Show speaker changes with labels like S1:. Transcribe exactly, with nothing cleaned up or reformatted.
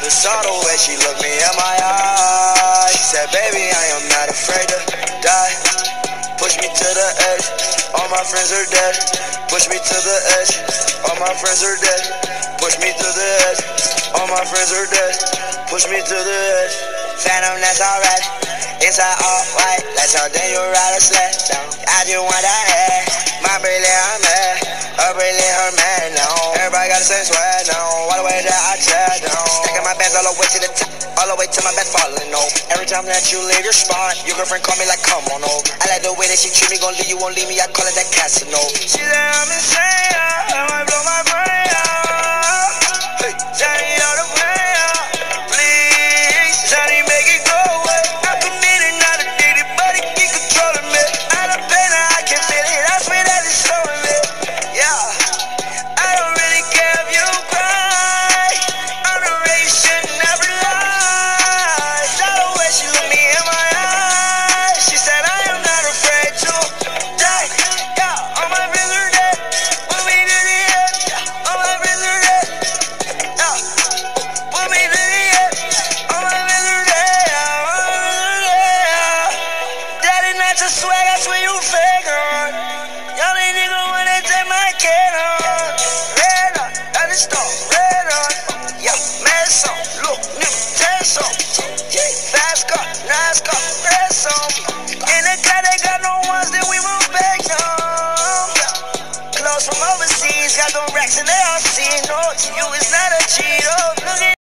S1: Saw the way she looked me in my eyes. She said, baby, I am not afraid to die. Push me to the edge, all my friends are dead. Push me to the edge, all my friends are dead. Push me to the edge, all my friends are dead. Push me to the edge. Phantom, that's alright. Inside all white, like something you ride a sled down. I just want that head. My brilliant, I'm mad. Her brilliant, her man, no. Everybody got the same swag, no. All the way that I chat, no. Stacking my bands all the way to the top, all the way to my bed falling over. Every time that you leave your spot, your girlfriend call me like, come on over. I like the way that she treat me, gon' leave you, won't leave me. I call it that Casanova. She said I'm insane, I might blow my brain out. Hey, Johnny on the plane out. Please, Johnny, make it go away. I'm committed, not addicted, but it keep controlling me. I done pain, I can feel it. I swear that it's showing me. Yeah, I don't really care if you cry. I'm the way you should never lie. Saw the way she looked me in my eyes. She said I am not afraid to die. Yeah, all my friends are dead. Put me to the edge. All my friends are dead. Yeah, put me to the edge. All my friends are dead. All my friends are dead. That is not your swag. I swear you fake on. Y'all ain't nigga wanna take my kid on. Red on, got the stone, red on. Yeah, mad song, look, nigga, ten song. Yeah, fast car, nice car, red song. In the car, they got no ones, then we move back home. Clothes from overseas, got them racks and they all see. No, to you it's not a cheat. Oh, look at